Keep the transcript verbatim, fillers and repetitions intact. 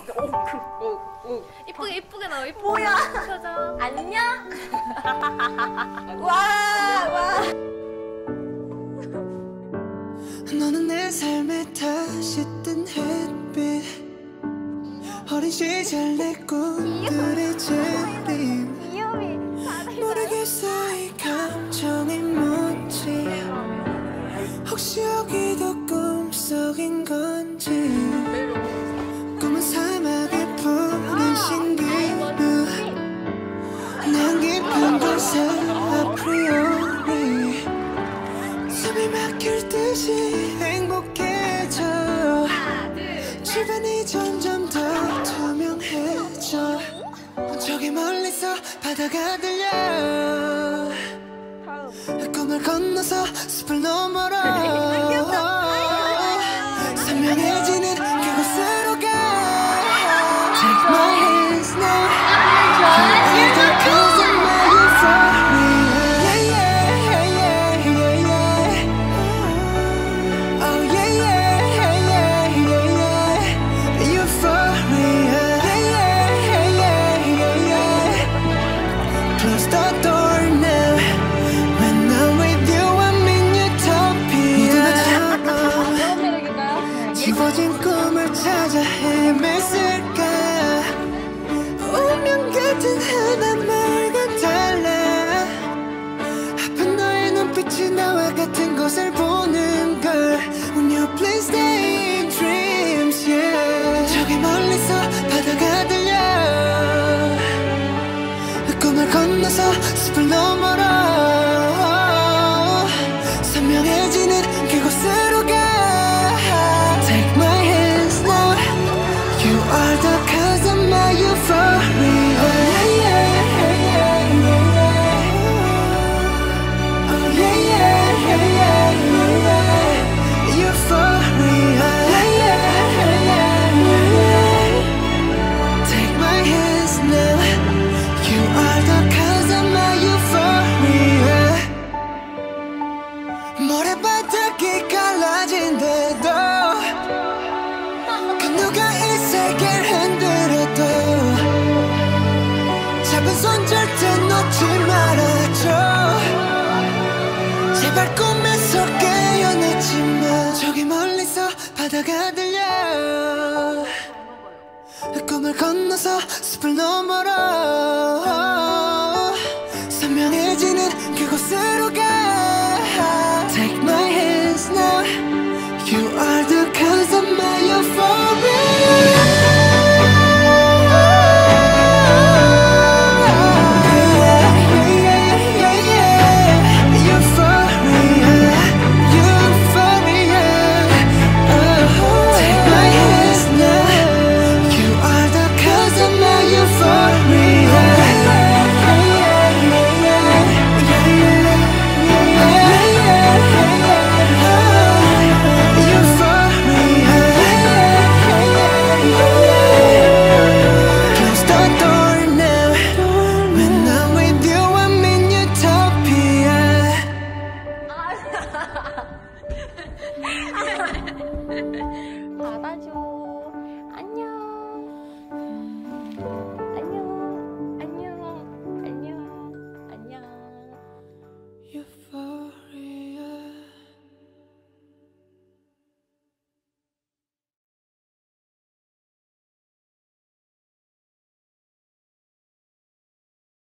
오오오 이쁘게 이쁘게 나와. 이쁘게 뭐야? 표정. 안녕? 와, 와. 너는 내 삶에 다시 뜬 햇빛, 어린 시절 내 꿈들의 재림. 모르겠어 이 감정이 뭔지, 혹시 여기도 꿈속인 건지. 꿈은 사막에 푸른 신기루, 난 깊은 곳에 아프리오리 숨이 막힐 듯이 행복해져. 주변이 점점 더 투명해져. 저기 멀리서 바다가 들려. 꿈을 건너서 숲을 너머로 선명해지는 그곳으로 가. Take my hands now. You're the cause of my euphoria. Yeah, yeah, yeah, yeah. Oh yeah, yeah, yeah, yeah, yeah. Euphoria. Yeah, yeah, yeah, yeah, yeah. Close the door now. When I'm with you, I'm in utopia. 누구나처럼 지워진 꿈을 찾아 헤맸을까. 운명 같은 하나말과 달라. 아픈 너의 눈빛이 나와 같은 것을 보는 걸. When you please stay in dreams, yeah. 저기 멀리서 바다가 들려. 꿈을 건너서 숲을 너머로 선명해지는 그곳으로 가. Take my hands now. You are the cause of my euphoria. Yeah, yeah, yeah, yeah. Oh yeah, yeah, yeah, yeah, yeah. Euphoria. Yeah, yeah, yeah, yeah. Take my hands now. You are the cause of my euphoria. 모래바닥이 갈라진대도, 그 누가 이 세계를 흔들어도 잡은 손 절대 놓지 말아줘. 제발 꿈에서 깨어났지만 저기 멀리서 바다가 들려. 꿈을 건너서 숲을 너머로